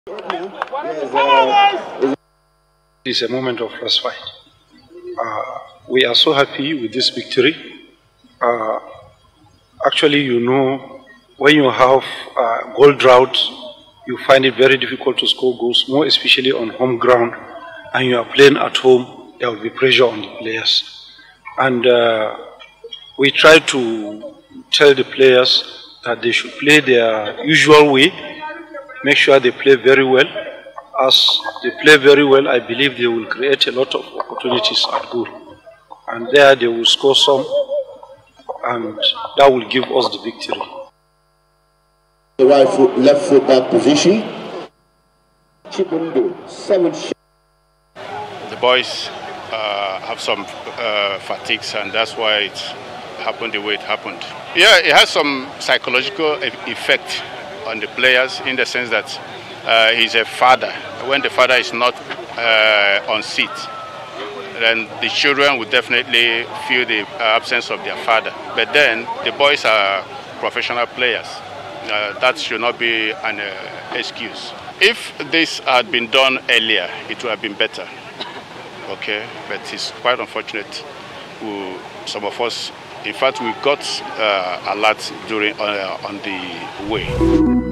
It's a moment of respite. We are so happy with this victory. Actually, you know, when you have goal drought, you find it very difficult to score goals, more especially on home ground, and you are playing at home, there will be pressure on the players. And we try to tell the players that they should play their usual way, make sure they play very well. As they play very well, I believe they will create a lot of opportunities at goal. And there they will score some, and that will give us the victory. The right foot, left foot back position. Chibundo, 7 shots. The boys have some fatigues, and that's why it happened the way it happened. Yeah, it has some psychological effect on the players in the sense that he's a father. When the father is not on seat, then the children will definitely feel the absence of their father. But then the boys are professional players. That should not be an excuse. If this had been done earlier, it would have been better. Okay, but it's quite unfortunate. Some of us, in fact, we got a lot during on the way.